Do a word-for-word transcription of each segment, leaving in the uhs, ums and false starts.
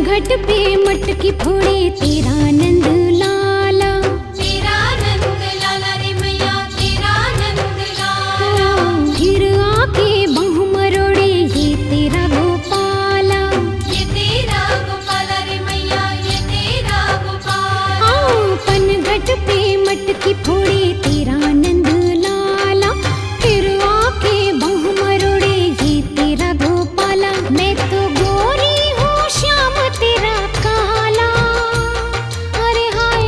घट पे मटकी फोड़े तेरा नंद लाला, तेरा नंद लाला रे मैया तेरा नंद लाला। फिर आके बाहु मरोड़े ये तेरा गोपाला, ये तेरा गोपाला रे मैया ये तेरा गोपाला। पन घट पे मटकी फोड़े तेरा नंद लाला, फिर आके बाहु मरोड़े ये तेरा गोपाला। मैं तो गोरी हूँ श्याम तेरा काला, अरे हाय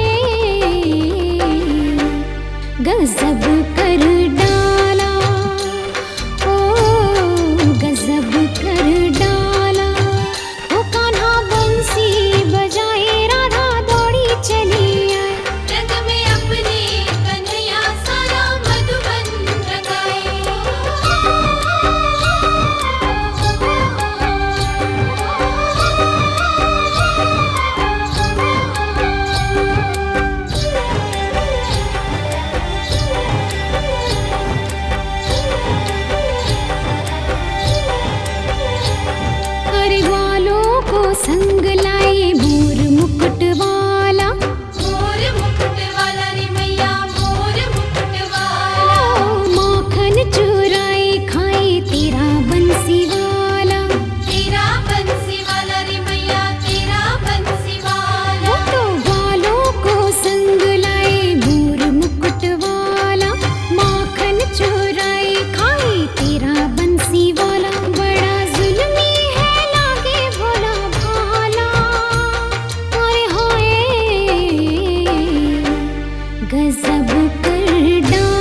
गजब कर डाला, ओ गजब कर डाला। ओ कान्हा बंसी बजाए राधा दौड़ी चली आए, रंग में अपने कन्हैया सारा मधुबन रंगाए। अरे ग्वालों को संग लाए मोर मुकुट वाला, मोर मुकुट वाला रे मैया मोर मुकुट वाला। माखन चुराए खाए तेरा बंसी वाला, तेरा बंसी वाला रे मैया तेरा बंसी वाला। वो तो ग्वालों को संग लाए मोर मुकुट वाला, माखन चुराए खाए तेरा बंसी वाला। बड़ा जुल्मी है लागे भोला भाला, अरे हाय गजब कर डाला।